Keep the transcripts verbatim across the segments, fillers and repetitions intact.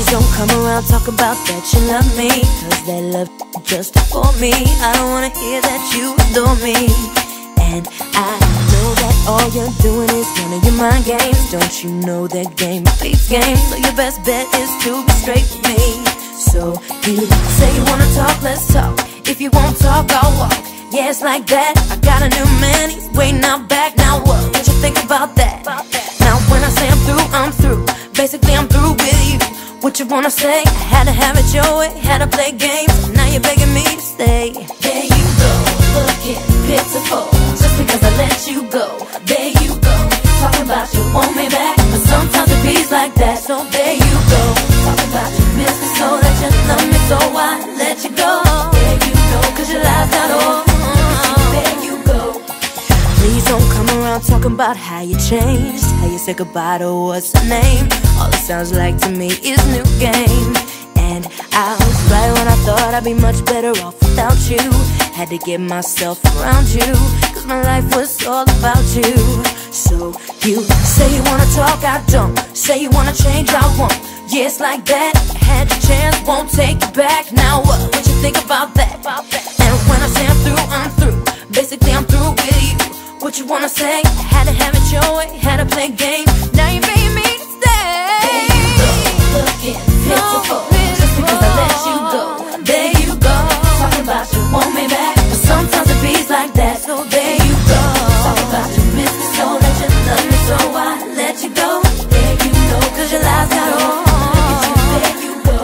don't come around talk about that you love me, cause that love just for me. I don't wanna hear that you adore me. And I know that all you're doing is one of your mind games. Don't you know that game beats game? So your best bet is to be straight with me. So you say you wanna talk, let's talk. If you won't talk, I'll walk. Yeah, it's like that. I got a new man, he's waiting out back. Now what? What you think about that? Now when I say I'm through, I'm through. Basically I'm through with you. What you wanna say? I had to have it your way, had to play games. Now you're begging me to stay. There you go, looking pitiful, just because I let you go. There you go, talking about you want me back, but sometimes it beats like that. So there you go, talking about you miss me so that you love me, so I let you go. There you go, cause your lies got old. There you go. Please don't come around talking about how you changed, how you said goodbye to what's the name. All it sounds like to me is new game. And I was right when I thought I'd be much better off without you. Had to get myself around you, cause my life was all about you. So you say you wanna talk, I don't. Say you wanna change, I won't. Yeah, it's like that. Had your chance, won't take it back. Now what? What you think about that? And when I say I'm through, I'm through. Basically I'm through with you. What you wanna say? Had to have it your way, had to play games. Now you made me stay. There you go, looking pitiful, just because I let you go. There you go, talking about you want me back, but sometimes it beats like that. So there you go, talking about you miss me so that you love me, so I let you go. There you go, cause your lies got old. There you go.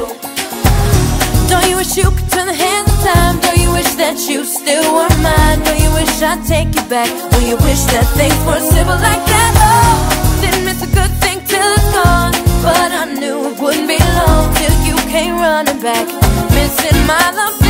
Don't you wish you could turn the hands of time? Don't you wish that you still were mine? Don't you wish I'd take you back? Don't you wish that things were simple like that? Oh, didn't miss a good thing till it's gone, but I knew it wouldn't be long till you came running back, missing my love.